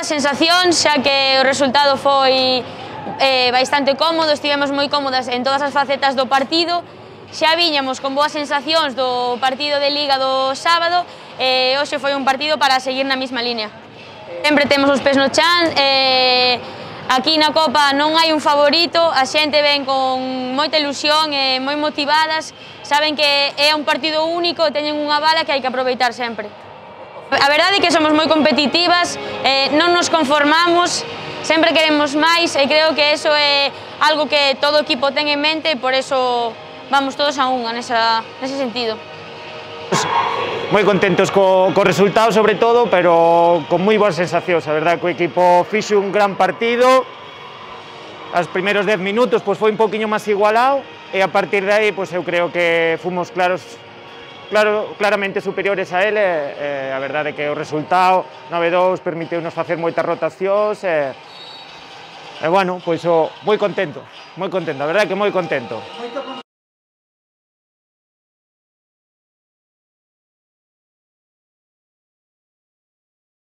sensacións, xa que o resultado foi bastante cómodo, estivemos moi cómodas en todas as facetas do partido, xa viñamos con boas sensacións do partido de Liga do sábado e hoxe foi un partido para seguir na mesma línea. Sempre temos os pés no chan, aquí na Copa non hai un favorito, a xente ven con moita ilusión e moi motivadas, saben que é un partido único e teñen unha bala que hai que aproveitar sempre. A verdade é que somos moi competitivas, non nos conformamos, sempre queremos máis e creo que eso é algo que todo o equipo ten en mente e por eso vamos todos a unha nese sentido. Moi contentos co resultado sobre todo, pero con moi boas sensacións, a verdade que o equipo fixo un gran partido, os primeiros 10 minutos pois foi un poquinho máis igualado e a partir de aí pois eu creo que fomos claramente superiores a ele, a verdade é que o resultado 9-2 permiteu-nos facer moitas rotacións e bueno, pois moi contento, a verdade é que moi contento.